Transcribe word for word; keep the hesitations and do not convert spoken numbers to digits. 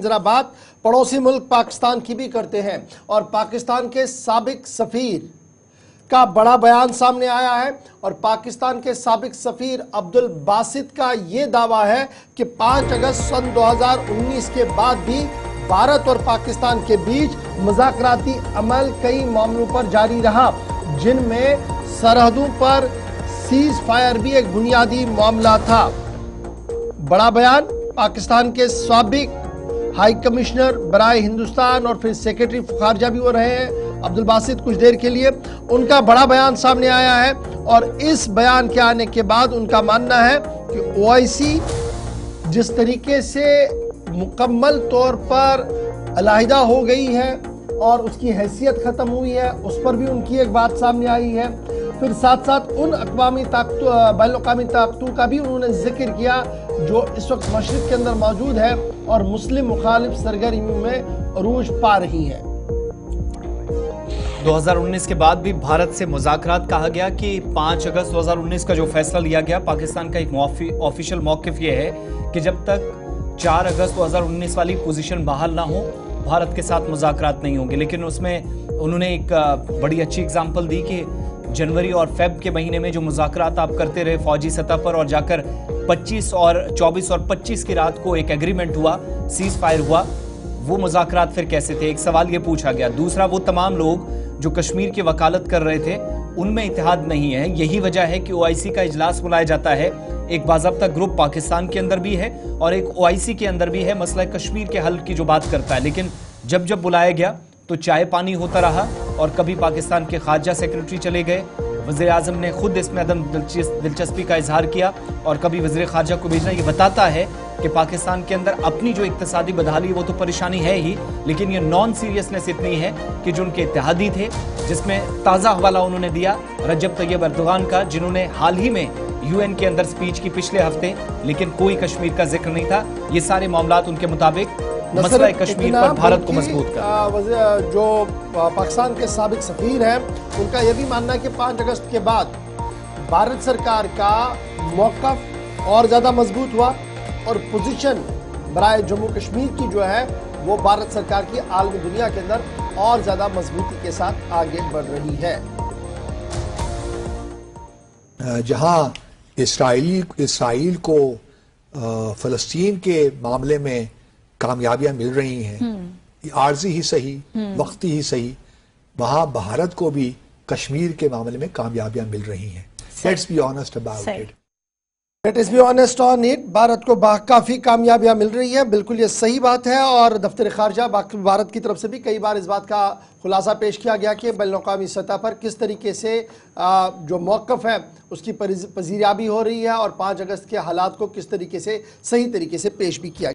जरा बात पड़ोसी मुल्क पाकिस्तान की भी करते हैं और पाकिस्तान के साबिक सफीर का बड़ा बयान सामने आया है और पाकिस्तान के साबिक सफीर अब्दुल बासित का यह दावा है कि पाँच अगस्त सन दो हज़ार उन्नीस के बाद भी भारत और पाकिस्तान के बीच मुज़ाकराती अमल कई मामलों पर जारी रहा, जिनमें सरहदों पर सीज फायर भी एक बुनियादी मामला था। बड़ा बयान पाकिस्तान के साबिक हाई कमिश्नर बराए हिंदुस्तान और फिर सेक्रेटरी खारजा भी हो रहे हैं अब्दुल बासित कुछ देर के लिए, उनका बड़ा बयान सामने आया है और इस बयान के आने के बाद उनका मानना है कि ओआईसी जिस तरीके से मुकम्मल तौर पर अलहदा हो गई है और उसकी हैसियत ख़त्म हुई है, उस पर भी उनकी एक बात सामने आई है। फिर साथ साथ उन अक़वामी ताकतों बैनुल-अक़वामी ताकतों का भी उन्होंने जिक्र किया जो इस वक्त मशरिक़ के अंदर मौजूद है और मुस्लिम मुखालिफ सरगर्मियों में अरूज पा रही हैं। दो हज़ार उन्नीस के बाद भी भारत से मुज़ाकरात कहा गया कि पाँच अगस्त दो हज़ार उन्नीस का जो फैसला लिया गया, पाकिस्तान का एक ऑफिशियल मौक़िफ़ ये है कि जब तक चार अगस्त दो हज़ार उन्नीस वाली पोजीशन बहाल ना हो भारत के साथ मुज़ाकरात नहीं होंगे। लेकिन उसमें उन्होंने एक बड़ी अच्छी एग्जांपल दी कि जनवरी और फेब के महीने में जो मुज़ाकरात आप करते रहे फौजी सतह पर और जाकर पच्चीस और चौबीस और पच्चीस की रात को एक एग्रीमेंट हुआ, सीज फायर हुआ, वो मुज़ाकरात फिर कैसे थे, एक सवाल ये पूछा गया। दूसरा, वो तमाम लोग जो कश्मीर की वकालत कर रहे थे उनमें इत्तेहाद नहीं है, यही वजह है कि ओआईसी का इजलास बुलाया जाता है। एक बाज़ाब्ता ग्रुप पाकिस्तान के अंदर भी है और एक ओआईसी के अंदर भी है, मसला कश्मीर के हल की जो बात करता है। लेकिन जब जब बुलाया गया तो चाय पानी होता रहा और कभी पाकिस्तान के खारजा सेक्रेटरी चले गए, वज़ीर आज़म ने खुद इसमें अदम दिलचस्पी का इजहार किया और कभी वज़ीर खारजा को भेजना। ये बताता है कि पाकिस्तान के अंदर अपनी जो इक्तिसादी बदहाली वो तो परेशानी है ही, लेकिन ये नॉन सीरियसनेस इतनी है कि जो उनके इत्तेहादी थे, जिसमें ताज़ा हवाला उन्होंने दिया रजब तैयब अर्दोगान का, जिन्होंने हाल ही में यूएन के अंदर स्पीच की पिछले हफ्ते, लेकिन कोई कश्मीर का जिक्र नहीं था। ये सारे मामलात उनके मुताबिक मसला कश्मीर पर भारत को मजबूत कर। जो पाकिस्तान के साबिक सफीर हैं उनका यह भी मानना है कि पाँच अगस्त के बाद भारत सरकार का मौक़िफ़ और ज़्यादा मजबूत हुआ और पोजीशन बराए जम्मू कश्मीर की जो है वो भारत सरकार की आलमी दुनिया के अंदर और ज़्यादा मजबूती के साथ आगे बढ़ रही है। जहाँ इसराइली इसराइल को फ़लस्तीन के मामले में कामयाबियां मिल रही हैं, आर्जी ही सही वक्ती ही सही, वहां भारत को भी कश्मीर के मामले में कामयाबियां मिल रही हैं। Let's be honest about it. Let's be honest on it. Bharat को काफ़ी कामयाबियां मिल रही हैं, बिल्कुल ये सही बात है और दफ्तर खारजा भारत की तरफ से भी कई बार इस बात का खुलासा पेश किया गया कि बैनुल-अक़वामी सतह पर किस तरीके से जो मौक़िफ़ है उसकी पजीराबी हो रही है और पाँच अगस्त के हालात को किस तरीके से सही तरीके से पेश भी किया